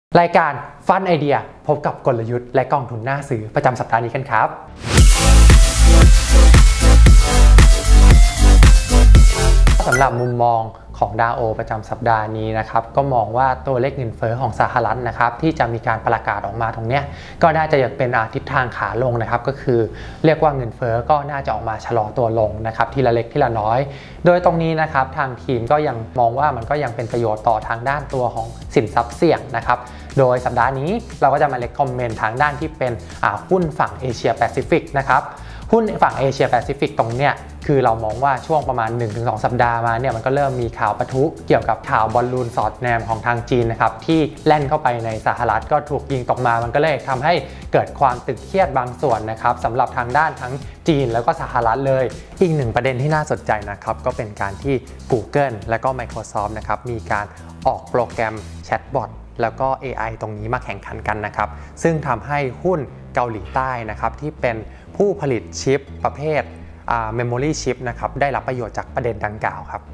รายการฟันไอเดียพบกับกลยุทธ์และกองทุนหน้าซื้อประจำสัปดาห์นี้กันครับสำหรับมุมมองของดาวโอประจำสัปดาห์นี้นะครับก็มองว่าตัวเลขเงินเฟ้อของสหรัฐนะครับที่จะมีการประกาศออกมาตรงนี้ก็น่าจะยังเป็นทิศทางขาลงนะครับก็คือเรียกว่าเงินเฟ้อก็น่าจะออกมาชะลอตัวลงนะครับทีละเล็กทีละน้อยโดยตรงนี้นะครับทางทีมก็ยังมองว่ามันก็ยังเป็นประโยชน์ต่อทางด้านตัวของสินทรัพย์เสี่ยงนะครับโดยสัปดาห์นี้เราก็จะมาเล็กคอมเมนต์ทางด้านที่เป็นหุ้นฝั่งเอเชียแปซิฟิกนะครับหุ้นฝั่งเอเชียแปซิฟิกตรงเนี้ยคือเรามองว่าช่วงประมาณ 1-2 สัปดาห์มาเนี่ยมันก็เริ่มมีข่าวปะทุเกี่ยวกับข่าวบอลลูนสอดแนมของทางจีนนะครับที่แล่นเข้าไปในสหรัฐก็ถูกยิงตกมามันก็เลยทำให้เกิดความตึงเครียดบางส่วนนะครับสำหรับทางด้านทั้งจีนแล้วก็สหรัฐเลยอีกหนึ่งประเด็นที่น่าสนใจนะครับก็เป็นการที่ Google และก็ Microsoft นะครับมีการออกโปรแกรมแชทบอทแล้วก็ AI ตรงนี้มาแข่งขันกันนะครับซึ่งทำให้หุ้นเกาหลีใต้นะครับที่เป็นผู้ผลิตชิปประเภทmemory chip นะครับได้รับประโยชน์จากประเด็นดังกล่าวครับ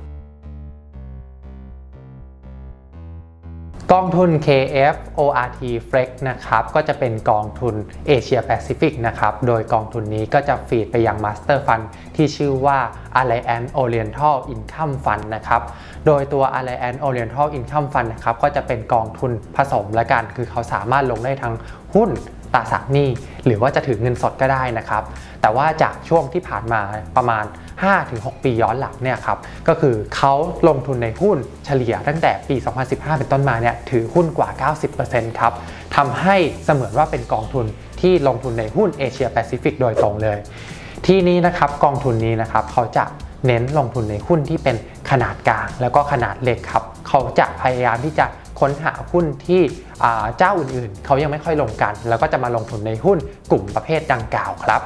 กองทุน KFORT Flex นะครับก็จะเป็นกองทุนเอเชียแปซิฟิกนะครับโดยกองทุนนี้ก็จะฟีดไปยัง Master Fund ที่ชื่อว่า Alliance Oriental Income Fund นะครับโดยตัว Alliance Oriental Income Fund นะครับก็จะเป็นกองทุนผสมละกันคือเขาสามารถลงได้ทั้งหุ้นตราสารหนี้หรือว่าจะถือเงินสดก็ได้นะครับแต่ว่าจากช่วงที่ผ่านมาประมาณ 5-6 ปีย้อนหลังเนี่ยครับก็คือเขาลงทุนในหุ้นเฉลี่ยตั้งแต่ปี 2015 เป็นต้นมาเนี่ยถือหุ้นกว่า 90% ครับทำให้เสมือนว่าเป็นกองทุนที่ลงทุนในหุ้นเอเชียแปซิฟิกโดยตรงเลยที่นี้นะครับกองทุนนี้นะครับเขาจะเน้นลงทุนในหุ้นที่เป็นขนาดกลางแล้วก็ขนาดเล็กครับเขาจะพยายามที่จะค้นหาหุ้นที่เจ้าอื่นๆเขายังไม่ค่อยลงกันแล้วก็จะมาลงทุนในหุ้นกลุ่มประเภทดังกล่าวครับ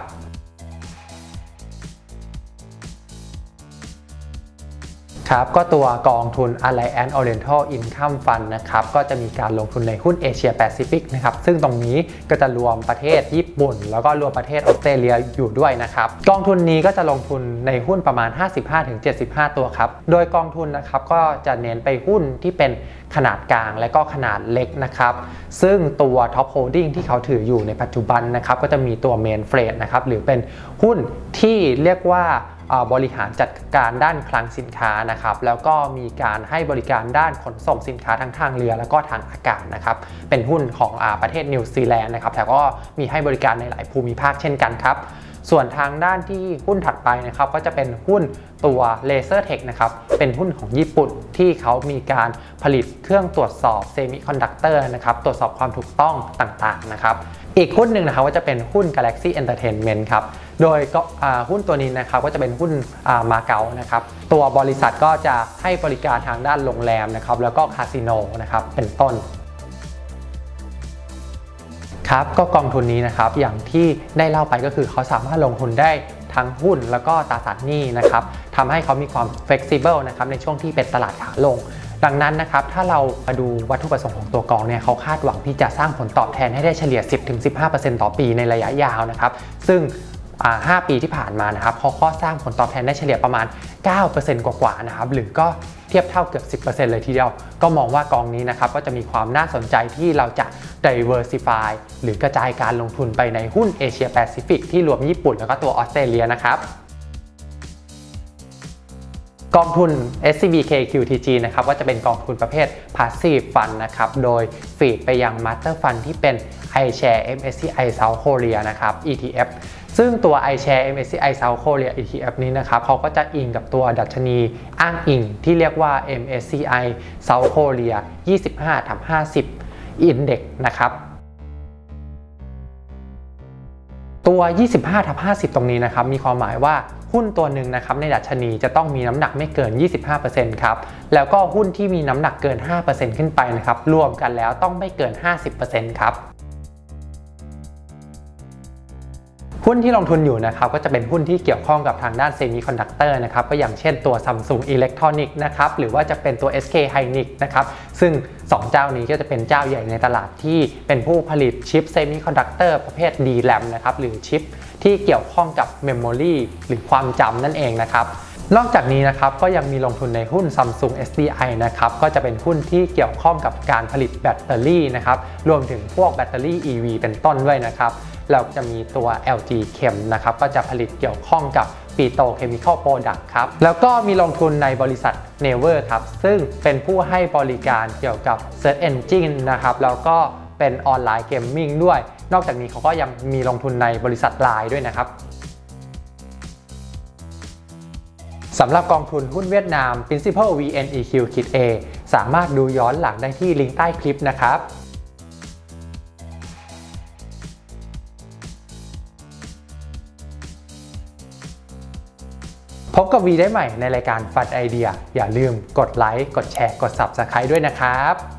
ครับก็ตัวกองทุน Alliance Oriental Income Fund นะครับก็จะมีการลงทุนในหุ้นเอเชียแปซิฟิกนะครับซึ่งตรงนี้ก็จะรวมประเทศญี่ปุ่นแล้วก็รวมประเทศออสเตรเลียอยู่ด้วยนะครับกองทุนนี้ก็จะลงทุนในหุ้นประมาณ 55-75 ตัวครับโดยกองทุนนะครับก็จะเน้นไปหุ้นที่เป็นขนาดกลางและก็ขนาดเล็กนะครับซึ่งตัว Top Holding ที่เขาถืออยู่ในปัจจุบันนะครับก็จะมีตัว Main Freight นะครับหรือเป็นหุ้นที่เรียกว่าบริหารจัดการด้านคลังสินค้านะครับแล้วก็มีการให้บริการด้านขนส่งสินค้าทั้งทางเรือแล้วก็ทางอากาศนะครับเป็นหุ้นของประเทศนิวซีแลนด์นะครับแต่ก็มีให้บริการในหลายภูมิภาคเช่นกันครับส่วนทางด้านที่หุ้นถัดไปนะครับก็จะเป็นหุ้นตัว LaserTech นะครับเป็นหุ้นของญี่ปุ่นที่เขามีการผลิตเครื่องตรวจสอบเซมิคอนดักเตอร์นะครับตรวจสอบความถูกต้องต่างๆนะครับอีกหุ้นหนึ่งนะครับก็จะเป็นหุ้น Galaxy Entertainment ครับโดยหุ้นตัวนี้นะครับก็จะเป็นหุ้นมาเก๊านะครับตัวบริษัทก็จะให้บริการทางด้านโรงแรมนะครับแล้วก็คาสิโนนะครับเป็นต้นครับก็กองทุนนี้นะครับอย่างที่ได้เล่าไปก็คือเขาสามารถลงทุนได้ทั้งหุ้นแล้วก็ตราสารหนี้นะครับทำให้เขามีความ flexible นะครับในช่วงที่เป็นตลาดขาลงดังนั้นนะครับถ้าเรามาดูวัตถุประสงค์ของตัวกองเนี่ยเขาคาดหวังที่จะสร้างผลตอบแทนให้ได้เฉลี่ย 10-15% ต่อปีในระยะยาวนะครับซึ่ง5 ปีที่ผ่านมานะครับเขาก็สร้างผลตอบแทนได้เฉลี่ยประมาณ 9% กว่าๆนะครับหรือก็เทียบเท่าเกือบ 10% เลยทีเดียวก็มองว่ากองนี้นะครับก็จะมีความน่าสนใจที่เราจะ diversify หรือกระจายการลงทุนไปในหุ้นเอเชียแปซิฟิกที่รวมญี่ปุ่นแล้วก็ตัวออสเตรเลียนะครับกองทุน SCBK-QTG นะครับก็จะเป็นกองทุนประเภท Passive Fund นะครับโดยฟีดไปยัง Master Fund ที่เป็น iShare MSCI South Korea นะครับ ETF ซึ่งตัว iShare MSCI South Korea ETF นี้นะครับเขาก็จะอิงกับตัวดัชนีอ้างอิงที่เรียกว่า MSCI South Korea 25/50 Index นะครับตัว 25/50 ตรงนี้นะครับมีความหมายว่าหุ้นตัวหนึ่งนะครับในดัชนีจะต้องมีน้ำหนักไม่เกิน 25% ครับแล้วก็หุ้นที่มีน้ำหนักเกิน 5% ขึ้นไปนะครับรวมกันแล้วต้องไม่เกิน 50% ครับหุ้นที่ลงทุนอยู่นะครับก็จะเป็นหุ้นที่เกี่ยวข้องกับทางด้านเซมิคอนดักเตอร์นะครับก็อย่างเช่นตัว Samsung Electronics นะครับหรือว่าจะเป็นตัว SK Hynix นะครับซึ่ง2เจ้านี้ก็จะเป็นเจ้าใหญ่ในตลาดที่เป็นผู้ผลิตชิปเซมิคอนดักเตอร์ประเภท DRAM นะครับหรือชิปที่เกี่ยวข้องกับ Memory หรือความจำนั่นเองนะครับนอกจากนี้นะครับก็ยังมีลงทุนในหุ้น Samsung SDI นะครับก็จะเป็นหุ้นที่เกี่ยวข้องกับการผลิตแบตเตอรี่นะครับรวมถึงพวกแบตเตอรี่ EV เป็นต้นด้วยนะครับเราจะมีตัว LG Chem นะครับก็จะผลิตเกี่ยวข้องกับปิโตรเคมีคอลโปรดักต์ครับแล้วก็มีลงทุนในบริษัท Naver ครับซึ่งเป็นผู้ให้บริการเกี่ยวกับ Search Engine นะครับแล้วก็เป็นออนไลน์เกมมิ่งด้วยนอกจากนี้เขาก็ยังมีลงทุนในบริษัท LINE ด้วยนะครับสำหรับกองทุนหุ้นเวียดนาม Principal VNEQ-A สามารถดูย้อนหลังได้ที่ลิงก์ใต้คลิปนะครับพบกับวีได้ใหม่ในรายการฟันไอเดียอย่าลืมกดไลค์กดแชร์กด Subscribe ด้วยนะครับ